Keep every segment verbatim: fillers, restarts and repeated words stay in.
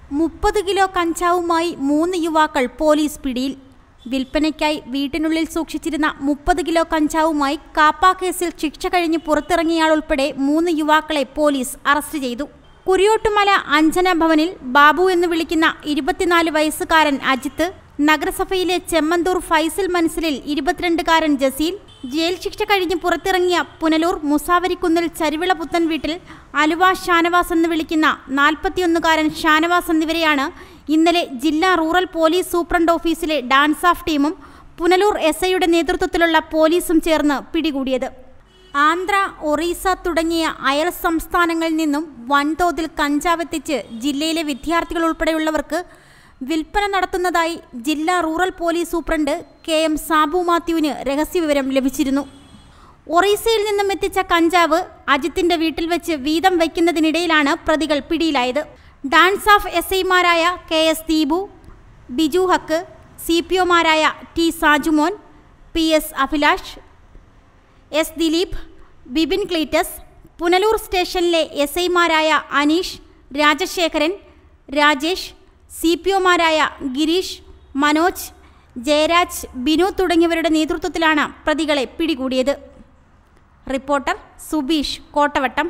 മുപ്പത് കിലോ കഞ്ചാവുമായി മൂന്ന് യുവാക്കൾ പോലീസ് പിടിയിൽ. വിൽപ്പനയ്ക്കായി വീട്ടിനുള്ളിൽ സൂക്ഷിച്ചിരുന്ന മുപ്പത് കിലോ കഞ്ചാവുമായി കാപ്പ കേസിൽ ശിക്ഷ കഴിഞ്ഞ് പുറത്തിറങ്ങിയയാളുൾപ്പെടെ മൂന്ന് യുവാക്കളെ പോലീസ് അറസ്റ്റ് ചെയ്തു. കുരിയോട്ടുമല അഞ്ജന ഭവനിൽ ബാബു എന്ന് വിളിക്കുന്ന ഇരുപത്തിനാല് വയസ്സുകാരൻ അജിത്ത്, നഗരസഭയിലെ ചെമ്മന്തൂർ ഫൈസൽ മനസ്സിലിൽ ഇരുപത്തിരണ്ടുകാരൻ ജസീൽ, ജയിൽ ശിക്ഷ കഴിഞ്ഞ് പുറത്തിറങ്ങിയ പുനലൂർ മുസാവരിക്കുന്നിൽ ചരുവിള പുത്തൻ വീട്ടിൽ അലുവ ഷാനവാസ് എന്ന് വിളിക്കുന്ന നാൽപ്പത്തിയൊന്നുകാരൻ ഷാനവാസ് എന്നിവരെയാണ് ഇന്നലെ ജില്ലാ റൂറൽ പോലീസ് സൂപ്രണ്ട് ഓഫീസിലെ ഡാൻസ് ഓഫ് ടീമും പുനലൂർ എസ് ഐയുടെ നേതൃത്വത്തിലുള്ള പോലീസും ചേർന്ന് പിടികൂടിയത്. ആന്ധ്ര, ഒറീസ തുടങ്ങിയ അയൽ സംസ്ഥാനങ്ങളിൽ നിന്നും വൻതോതിൽ കഞ്ചാവെത്തിച്ച് ജില്ലയിലെ വിദ്യാർത്ഥികൾ ഉൾപ്പെടെയുള്ളവർക്ക് വിൽപ്പന നടത്തുന്നതായി ജില്ലാ rural police superintendent K M Sabu മാത്യുവിന് രഹസ്യവിവരം ലഭിച്ചിരുന്നു. ഒറീസയിൽ നിന്നും എത്തിച്ച കഞ്ചാവ് അജിത്തിന്റെ വീട്ടിൽ വെച്ച് വീതം വയ്ക്കുന്നതിനിടയിലാണ് പ്രതികൾ പിടിയിലായത്. ഡാൻസ് ഓഫ് എസ് ഐമാരായ K S Deepu, Biju Haq, C P ഒമാരായ T Sajumon, P S Abhilash, S Dileep, Bibin Cleetus, Punalur സ്റ്റേഷനിലെ എസ് ഐമാരായ അനീഷ്, രാജശേഖരൻ, രാജേഷ്, സി പി ഒമാരായ ഗിരീഷ്, മനോജ്, ജയരാജ്, ബിനു തുടങ്ങിയവരുടെ നേതൃത്വത്തിലാണ് പ്രതികളെ പിടികൂടിയത്. റിപ്പോർട്ടർ സുബീഷ് കോട്ടവട്ടം.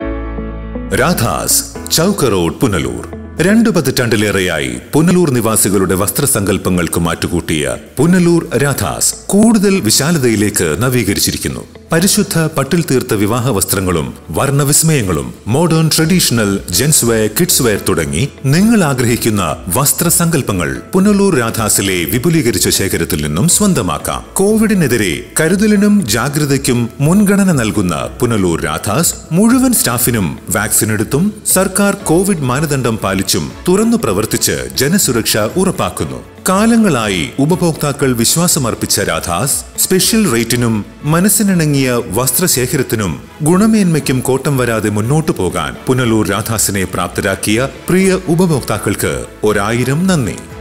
രാധാസ്, ചൗക്ക് റോഡ്, പുനലൂർ. രണ്ടു പതിറ്റാണ്ടിലേറെയായി പുനലൂർ നിവാസികളുടെ വസ്ത്രസങ്കല്പങ്ങൾക്ക് മാറ്റുകൂട്ടിയ പുനലൂർ രാധാസ് കൂടുതൽ വിശാലതയിലേക്ക് നവീകരിച്ചിരിക്കുന്നു. പരിശുദ്ധ പട്ടിൽ തീർത്ത വിവാഹ വസ്ത്രങ്ങളും വർണ്ണവിസ്മയങ്ങളും modern traditional gents wear, kids wear തുടങ്ങി നിങ്ങൾ ആഗ്രഹിക്കുന്ന വസ്ത്രസങ്കല്പങ്ങൾ പുനലൂർ രാധാസിലെ വിപുലീകരിച്ച ശേഖരത്തിൽ നിന്നും സ്വന്തമാക്കാം. കോവിഡിനെതിരെ കരുതലിനും ജാഗ്രതയ്ക്കും മുൻഗണന നൽകുന്ന പുനലൂർ രാധാസ് മുഴുവൻ സ്റ്റാഫിനും വാക്സിൻ എടുത്തും സർക്കാർ കോവിഡ് മാനദണ്ഡം പാലിച്ചും തുറന്നു പ്രവർത്തിച്ച് ജനസുരക്ഷ ഉറപ്പാക്കുന്നു. കാലങ്ങളായി ഉപഭോക്താക്കൾ വിശ്വാസമർപ്പിച്ച രാധാസ് സ്പെഷ്യൽ റേറ്റിനും മനസ്സിനിണങ്ങിയ വസ്ത്രശേഖരത്തിനും ഗുണമേന്മയ്ക്കും കോട്ടം വരാതെ മുന്നോട്ടു പോകാൻ പുനലൂർ രാധാസിനെ പ്രാപ്തരാക്കിയ പ്രിയ ഉപഭോക്താക്കൾക്ക് ഒരായിരം നന്ദി.